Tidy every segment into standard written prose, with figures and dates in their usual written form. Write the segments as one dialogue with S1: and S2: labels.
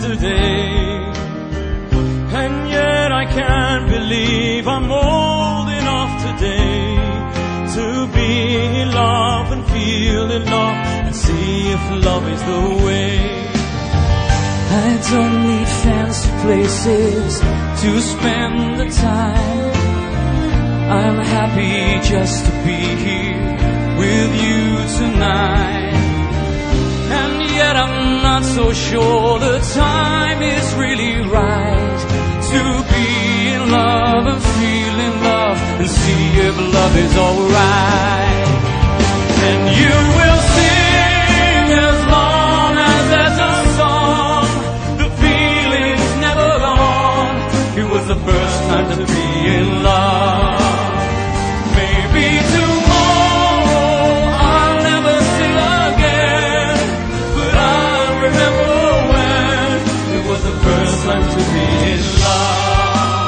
S1: yesterday. And yet I can't believe I'm old enough today to be in love and feel in love and see if love is the way.
S2: I don't need fancy places to spend the time. I'm happy just to be here with you tonight. And yet I'm not so sure the time is really right to be in love and feel in love and see if love is alright. And you will sing as long as there's a song. The feeling's never gone. It was the first time to be in love. Maybe tomorrow I'll never sing again, but I remember when it was the first time to be in love.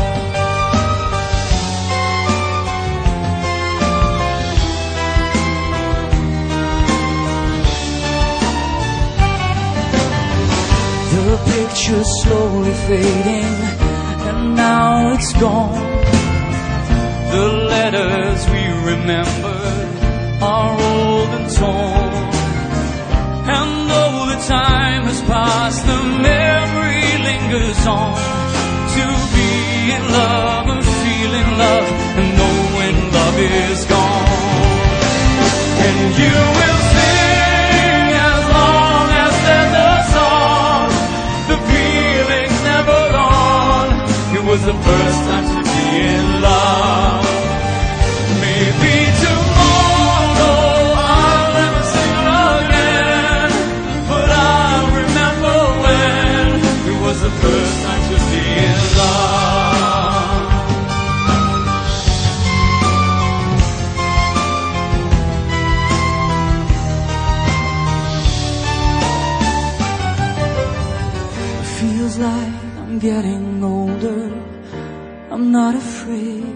S2: The picture's slowly fading, and now it's gone. The letters we remembered are old and torn. And though the time has passed, the memory lingers on. To be in love and feel in love and know when love is gone. And you will sing as long as there's a song. The feeling's never gone. It was the first time to be in love. Maybe tomorrow I'll never sing again, but I remember when it was the first time to be in love. It feels like I'm getting older. I'm not afraid.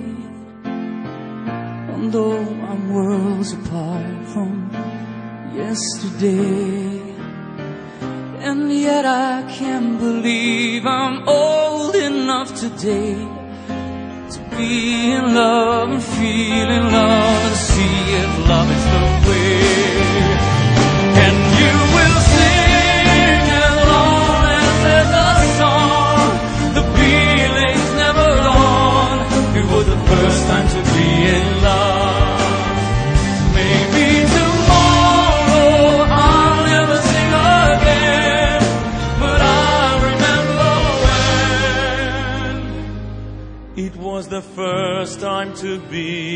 S2: Though I'm worlds apart from yesterday, and yet I can't believe I'm old enough today to be in love and feel in love and see if love is the way. And you will sing as long as there's a song. The feeling's never gone. It was the first time to be in love.
S1: It was the first time to be